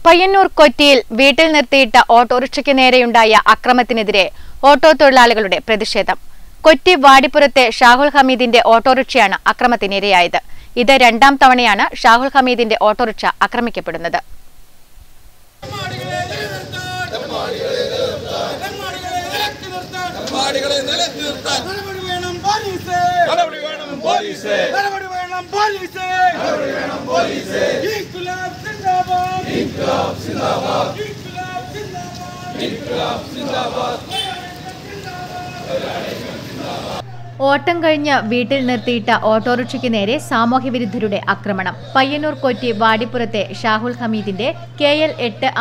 പയ്യന്നൂർ കൊറ്റിയിൽ വീട്ടിൽ നിർത്തിയിട്ട ഓട്ടോറിക്ഷയ്ക്ക് നേരെയുണ്ടായ അക്രമത്തിനെതിരെ ഓട്ടോ തൊഴിലാളികളുടെ പ്രതിഷേധം. കൊറ്റി വാടിപ്പുറത്തെ ഷാഹുൽ ഹമീദിന്റെ ഓട്ടോറിക്ഷയാണ് അക്രമത്തിനിരയായത്. ഇത് രണ്ടാം തവണയാണ് ഷാഹുൽ ഹമീദിന്റെ ഓട്ടോറിക്ഷ ആക്രമിക്കപ്പെടുന്നത്. ഓട്ടം കഴിഞ്ഞ് വീട്ടിൽ നിർത്തിയിട്ട ഓട്ടോറിക്ഷയ്ക്ക് നേരെ സാമൂഹ്യവിരുദ്ധരുടെ ആക്രമണം. പയ്യന്നൂർ കൊറ്റി വാടിപ്പുറത്തെ ഷാഹുൽ ഹമീദിന്റെ KL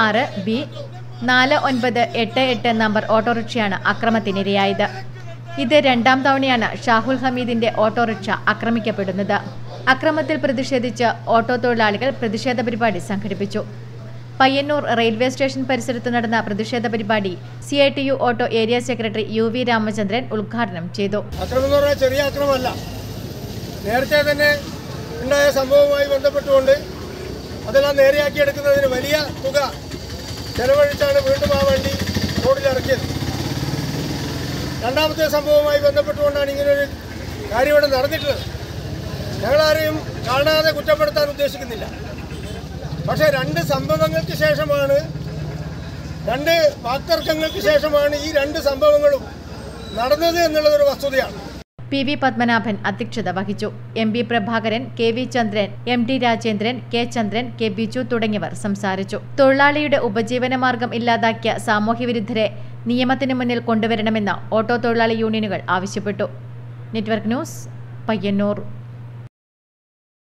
86B4988 നമ്പർ ഓട്ടോറിക്ഷയാണ് അക്രമത്തിനിരയായത്. ഇത് രണ്ടാം തവണയാണ് ഷാഹുൽ ഹമീദിന്റെ ഓട്ടോറിക്ഷ ആക്രമിക്കപ്പെടുന്നത്. അക്രമത്തിൽ പ്രതിഷേധിച്ച് ഓട്ടോ തൊഴിലാളികൾ പ്രതിഷേധ പരിപാടി സംഘടിപ്പിച്ചു. പയ്യന്നൂർ റെയിൽവേ സ്റ്റേഷൻ പരിസരത്ത് നടന്ന പ്രതിഷേധ പരിപാടി CITU auto area secretary UV Ramachandran ഉദ്ഘാടനം ചെയ്തു. അക്രമം എന്ന് പറഞ്ഞാൽ ചെറിയ അക്രമമല്ല. നേരത്തെ തന്നെ ഉണ്ടായ സംഭവവുമായി ബന്ധപ്പെട്ടുകൊണ്ട് അതെല്ലാം നേരെയാക്കിയെടുക്കുന്നതിന് വലിയ തുക ചെലവഴിച്ചാണ് വീണ്ടും ആ വണ്ടി റോഡിലിറക്കിയത്. രണ്ടാമത്തെ സംഭവവുമായി ബന്ധപ്പെട്ടുകൊണ്ടാണ് ഇങ്ങനൊരു കാര്യം ഇവിടെ നടന്നിട്ടുള്ളത്. ഞങ്ങളാരെയും കാണാതെ കുറ്റപ്പെടുത്താൻ ഉദ്ദേശിക്കുന്നില്ല. പക്ഷേ രണ്ട് സംഭവങ്ങൾക്ക് ശേഷമാണ്, രണ്ട് വാക്തർക്കങ്ങൾക്ക് ശേഷമാണ് ഈ രണ്ട് സംഭവങ്ങളും നടന്നത് എന്നുള്ളതൊരു വസ്തുതയാണ്. PV പത്മനാഭൻ അധ്യക്ഷത വഹിച്ചു. MB പ്രഭാകരൻ, KV ചന്ദ്രൻ, MD രാജേന്ദ്രൻ, K ചന്ദ്രൻ, K ബിജു തുടങ്ങിയവർ സംസാരിച്ചു. തൊഴിലാളിയുടെ ഉപജീവനമാർഗം ഇല്ലാതാക്കിയ സാമൂഹ്യവിരുദ്ധരെ നിയമത്തിന് മുന്നിൽ കൊണ്ടുവരണമെന്ന് ഓട്ടോ തൊഴിലാളി യൂണിയനുകൾ ആവശ്യപ്പെട്ടു. Network news, Payyanur.